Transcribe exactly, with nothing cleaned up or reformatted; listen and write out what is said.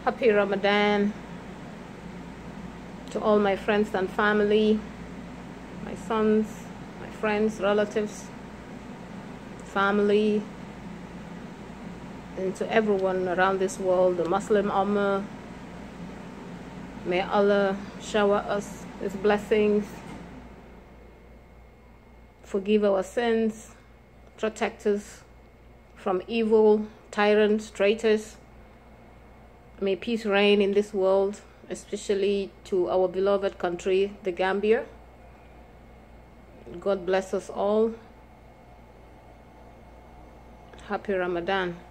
Happy Ramadan to all my friends and family, my sons, my friends, relatives, family, and to everyone around this world, the Muslim Ummah. May Allah shower us His blessings, forgive our sins, protect us from evil, tyrants, traitors. May peace reign in this world, especially to our beloved country, the Gambia. God bless us all. Happy Ramadan.